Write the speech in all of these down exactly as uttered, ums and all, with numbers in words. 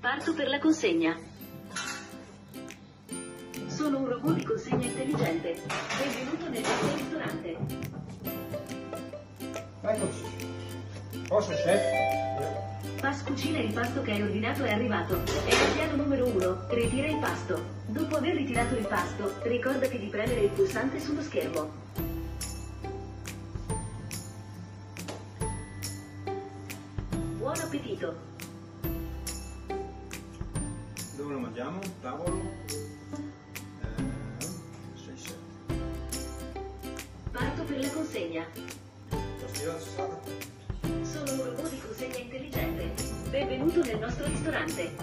Parto per la consegna. Sono un robot di consegna intelligente. Benvenuto nel nostro ristorante. Eccoci. Posso, chef? Pass Cucina, il pasto che hai ordinato è arrivato. È al piano numero uno. Ritira il pasto. Dopo aver ritirato il pasto, ricordati di premere il pulsante sullo schermo. Buon appetito! Dove lo mangiamo? Tavolo? Eh, sei sette. Parto per la consegna. Tastiera salata. Sono un robot di consegna intelligente. Benvenuto nel nostro ristorante.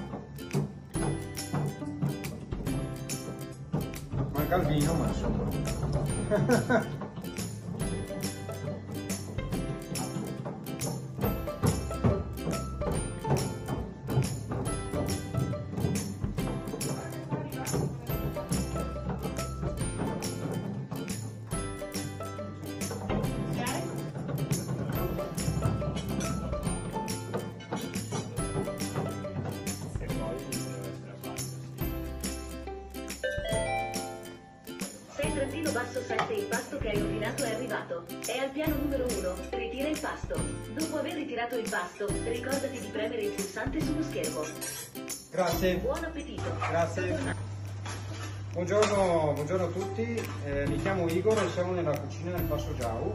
Manca il vino, ma insomma. Trattino basso sette, il pasto che hai ordinato è arrivato. È al piano numero uno. Ritira il pasto. Dopo aver ritirato il pasto, ricordati di premere il pulsante sullo schermo. Grazie. Buon appetito. Grazie. Buongiorno, buongiorno a tutti, eh, mi chiamo Igor e siamo nella cucina del Passo Giau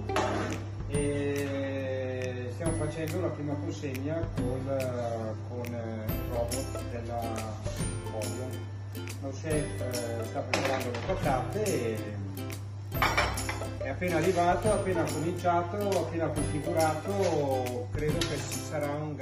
e stiamo facendo la prima consegna con, con il robot della Polio. Lo chef eh, sta preparando le patate e è appena arrivato, appena cominciato, appena configurato, credo che ci sarà un